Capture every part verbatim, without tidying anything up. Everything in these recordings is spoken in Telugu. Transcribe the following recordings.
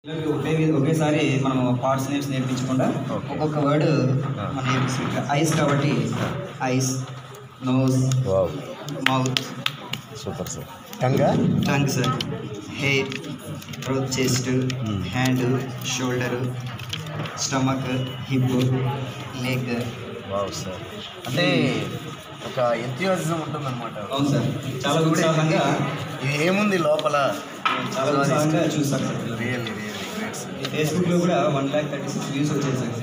ఒకే ఒకేసారి మనం పార్ట్స్ నేమ్స్ నేర్పించకుండా ఒక్కొక్క వర్డ్ మనం నేర్పిస్తాం. ఐస్ కాబట్టి eyes, nose, mouth, super sir. టంగా tongue sir, hair, throat, chest, hand, shoulder, stomach, hip, leg. Wow sir, అంటే ఒక ఎంథ్యూసిజం ఉంటుందన్నమాట. అవును సార్, చాలా ఉత్సాహంగా ఏముంది లోపల చాలా ఉత్సాహంగా చూస్తారు sir. Really really great sir. ఫేస్బుక్లో కూడా one lakh thirty six views వచ్చాయి సార్.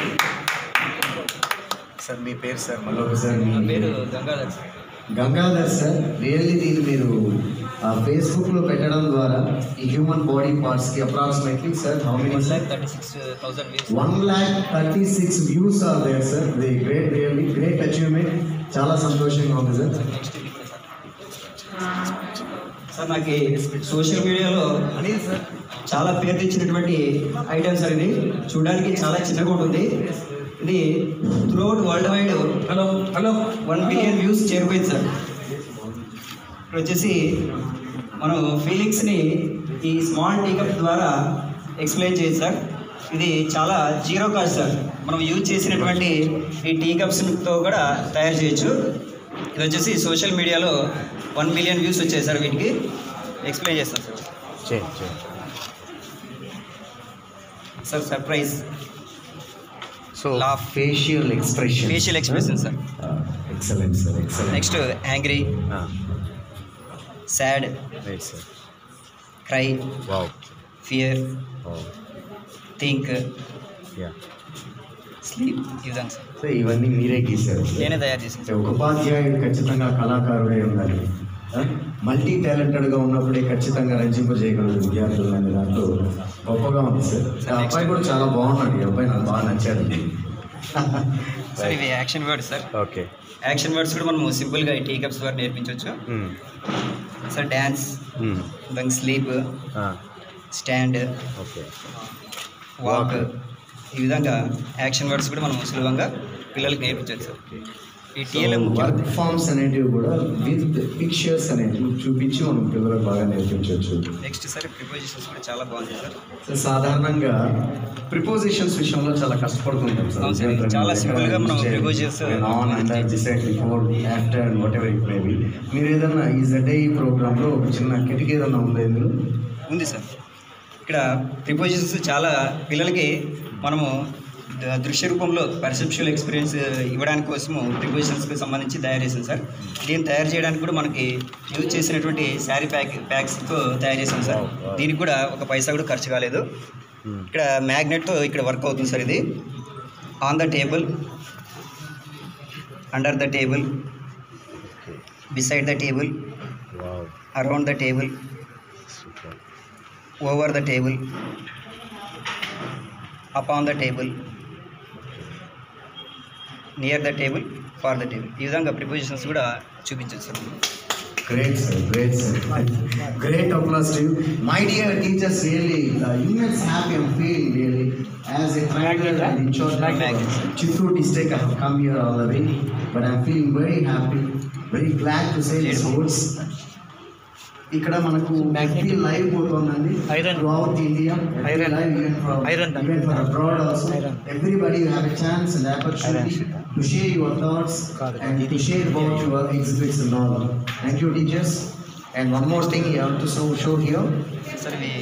సార్ మీ పేరు సార్? మళ్ళీ ఒకసారి. నా పేరు Gangadhar sir. Gangadhar sir, really దీన్ని మీరు ఫేస్బుక్లో పెట్టడం ద్వారా ఈ హ్యూమన్ బాడీ పార్ట్స్కి approximately sir how many? One lakh thirty six thousand views. One lakh thirty six views are there sir. The great, really great achievement. చాలా సంతోషంగా ఉంది సార్. నెక్స్ట్ సార్, నాకు సోషల్ మీడియాలో అనిల్ సార్ చాలా పేరు తెచ్చినటువంటి ఐటమ్ సార్. ఇది చూడడానికి చాలా చిన్నగా ఉంటుంది. ఇది throughout world wide hello hello one billion views చేరిపోయింది సార్. ఇక్కడ వచ్చేసి మనం ఫీలింగ్స్ని ఈ స్మాల్ టీకప్ ద్వారా ఎక్స్ప్లెయిన్ చేయొచ్చు సార్. ఇది చాలా జీరో కాస్ట్ సార్. మనం యూజ్ చేసినటువంటి ఈ టీకప్స్తో కూడా తయారు చేయొచ్చు. ఇది వచ్చేసి సోషల్ మీడియాలో వన్ మిలియన్ వ్యూస్ వచ్చాయి సార్. వీటికి ఎక్స్ప్లెయిన్ చేస్తాను సార్. చేయండి sir surprise, so laugh, facial expression, facial expression sir. Excellent sir, excellent. Next angry, sad, right sir. Cry, wow, fear, wow, think, yeah, sleep. ఈ విధంగా సార్. సో ఇవన్నీ మీరే గీశారు? నేనే తయారు చేశాను సార్. ఒక ఉపాధ్యాయుడు ఖచ్చితంగా కళాకారుడే ఉండాలి. మల్టీ టాలెంటెడ్గా ఉన్నప్పుడే ఖచ్చితంగా రంజింపజేయగలరు విద్యార్థులు అనే దాంట్లో గొప్పగా ఉంది సార్. ఆ అబ్బాయి కూడా చాలా బాగున్నాడు. ఈ అబ్బాయి నాకు బాగా నచ్చాడు. సార్ ఇవి action words sir. Okay, action words కూడా మనం సింపుల్గా ఈ టీ కప్స్ ద్వారా నేర్పించవచ్చు సార్. డ్యాన్స్, దానికి స్లీప్, స్టాండ్, ఓకే, వాక్. ఈ విధంగా యాక్షన్ వర్డ్స్ కూడా మనం సులభంగా పిల్లలకి నేర్పించవచ్చు సార్. ఈ టీఎల్ఎం వర్క్ ఫార్మ్స్ అనేటివి కూడా విత్ పిక్చర్స్ అనేటివి చూపించి మనం పిల్లలకు బాగా నేర్పించవచ్చు. నెక్స్ట్ సార్ ప్రిపోజిషన్స్ కూడా చాలా బాగుంది సార్. సో సాధారణంగా ప్రిపోజిషన్స్ విషయంలో చాలా కష్టపడుతుంటాం అవును సార్. సార్. చాలా సింపుల్గా మనం prepositions on under beside before after and whatever it may be. మీరు ఏదన్నా ఈ జెడ్ఐఈ ప్రోగ్రాంలో ఒక చిన్న కిటికీ ఏదన్నా ఉందా ఇందులో? ఉంది సార్. ఇక్కడ ప్రిపోజిషన్స్ చాలా పిల్లలకి మనము దృశ్య రూపంలో పర్సెప్చువల్ ఎక్స్పీరియన్స్ ఇవ్వడానికి కోసము ప్రిపోజిషన్స్కి సంబంధించి తయారు చేసాం సార్. దీన్ని తయారు చేయడానికి కూడా మనకి యూజ్ చేసినటువంటి శారీ ప్యాక్ ప్యాక్స్తో తయారు చేసాం సార్. దీనికి కూడా ఒక పైసా కూడా ఖర్చు కాలేదు. ఇక్కడ మ్యాగ్నెట్తో ఇక్కడ వర్క్ అవుతుంది సార్. ఇది on the table, under the table, beside the table, around the table, over the table, upon the table, near the table, far the table. ఈ విధంగా ప్రిపోజిషన్స్ కూడా చూపించవచ్చు sir. Great sir, great sir. Great applause to you. My dear teachers, really, the immense happy I'm feeling really. As a trainer and in charge of Chittoor district, I have come here all the way. But I'm feeling very happy, very glad to say these words. ఇక్కడ మనకు లైవ్ పోతుందండి throughout India, live even for abroad also. Everybody you have a chance and opportunity to share your thoughts and to share about your exhibits and all. Thank you teachers. And one more thing you have to show show here sir. ఇవి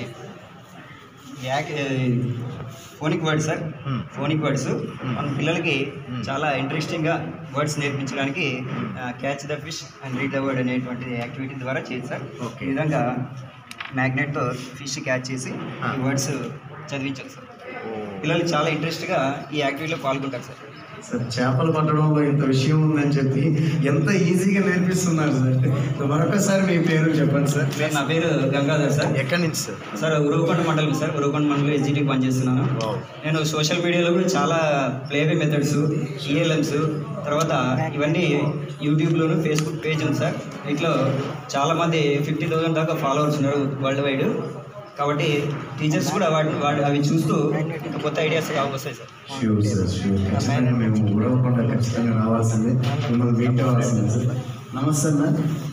phonic words sir. Phonic words మన పిల్లలకి చాలా ఇంట్రెస్టింగ్గా వర్డ్స్ నేర్పించడానికి catch the fish and read the word అనేటువంటి యాక్టివిటీ ద్వారా చేయదు సార్. ఈ విధంగా మ్యాగ్నెట్తో ఫిష్ క్యాచ్ చేసి ఈ వర్డ్స్ చదివించాలి సార్. పిల్లలు చాలా ఇంట్రెస్ట్గా ఈ యాక్టివిటీలో పాల్గొంటారు సార్. సార్ చేపలు పట్టడంలో ఇంత విషయం ఉందని చెప్పి ఎంత ఈజీగా నేర్పిస్తున్నారు సార్. మరొకసారి మీ పేరు చెప్పండి సార్. సార్ నా పేరు గంగాధర్ సార్. ఎక్కడి నుంచి సార్? సార్ ఉరవకొండ మండలం సార్. ఉరవకొండ మండలం ఎస్జిటి పనిచేస్తున్నాను. నేను సోషల్ మీడియాలో కూడా చాలా ప్లేవే మెథడ్స్, టీఎల్ఎమ్స్, తర్వాత ఇవన్నీ యూట్యూబ్లోను ఫేస్బుక్ పేజ్ ఉంది సార్. వీటిలో చాలామంది ఫిఫ్టీ థౌసండ్ దాకా ఫాలోవర్స్ ఉన్నారు వరల్డ్ వైడ్. కాబట్టి టీచర్స్ కూడా వాటిని వాటి అవి చూస్తూ ఇంకా కొత్త ఐడియాస్ వస్తాయి సార్. Sure sir, sure. ఖచ్చితంగా మేము ఉరవకొండ ఖచ్చితంగా రావాల్సిందే, మిమ్మల్ని మీట్ అవ్వాల్సిందే సార్. నమస్తే అన్న.